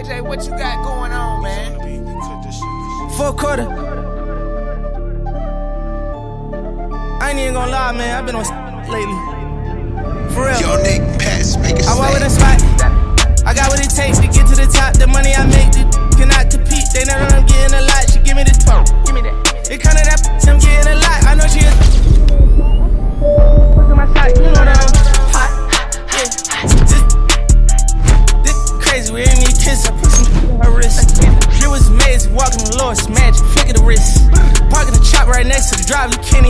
KJ, what you got going on, man? Fourth quarter. I ain't even gonna lie, man. I've been on lately. For real. Yo, Nick, pass, make it I walk with a snap. spot. I got what it takes to get to the top. The money I make, cannot compete. They know that I'm getting a lot. She give me the 12. Give me that. It kinda that I'm getting a lot. I know she is. Look at my side, you know that I'm hot. Yeah. This crazy. We ain't need kiss. I put some on her wrist. It was amazing. Walking the Lord's magic. Flick of the wrist. Parking the chop right next to the drive. You can't